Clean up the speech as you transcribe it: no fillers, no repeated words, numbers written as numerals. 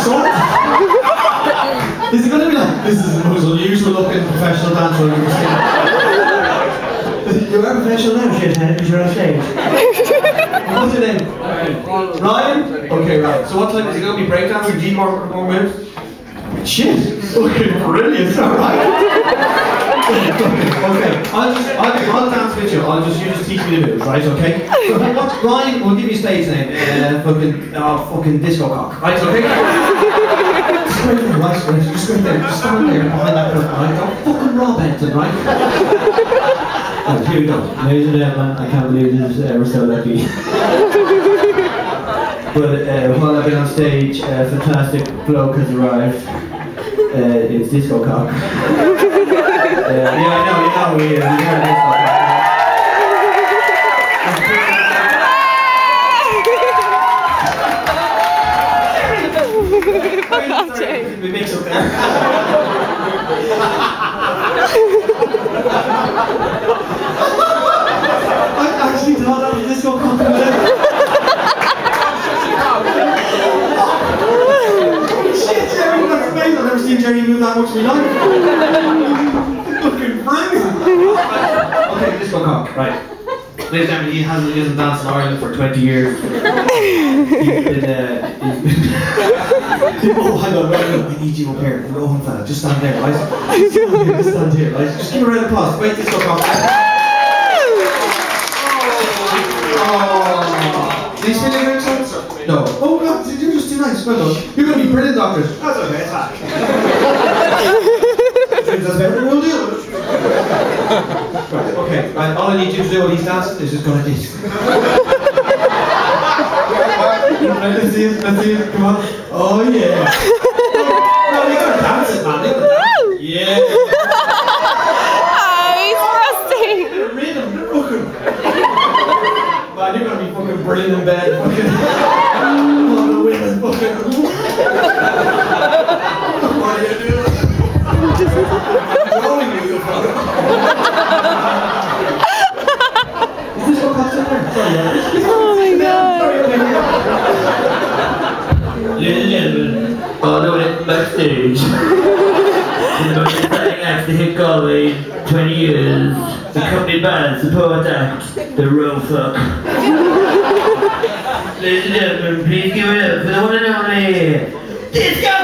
sorted. Is it going to be like, this is the most unusual looking professional dancer I've ever seen? You're a professional now, shithead, because you're on stage. What's your name? Ryan? Okay, right. So what time is it going to be breakdancing? Do you need more minutes? Shit! Fucking brilliant, alright? Okay, I'll dance with you. You just teach me the moves, right? Okay? So Ryan, we'll give you a stage name. Fucking disco cock. Right? Okay? Just right there, right? Just right there. Just stand there behind that curtain, right? Don't fucking rob Benton, right? Right, here we go. Ladies and gentlemen, I can't believe this we're so lucky. But while I've been on stage, a fantastic bloke has arrived. It's disco cock. Yeah, I know, we heard disco cock. Sorry, we mix up there. I actually thought that was disco cock. I've never seen Jerry move that much in my life. Fucking brilliant. Okay, disco cock, right. Ladies and gentlemen, he hasn't danced in Ireland for 20 years. He's been, oh, hang on, wait, I need you up here. Go on, fella, just stand there, right? Just stand here, right? Just give a round of applause. Wait, disco cock. Oh. Did he spin your drinks out? No. Oh, God, you're just too nice. Well done. You're going to be brilliant, doctors. That's okay, it's fine. That's better, we'll deal with it. Right, okay. Right, all I need you to do while he's dancing is just go like this. Right, let's see it, come on. Oh, yeah. No, you gotta dance it, man. Yeah. Oh, he's rusty. The rhythm, the fucking. Man, you're gonna be fucking brilliant in bed. Fucking. Oh, the women fucking. What are you doing? Rolling you, fucker. Is this what comes in there? Sorry, oh my god. Ladies and gentlemen, all the way backstage. The most exciting act to hit Galway in 20 years. The company band support act, the Row Fuck. Ladies and gentlemen, please give it up for the one and only Disco!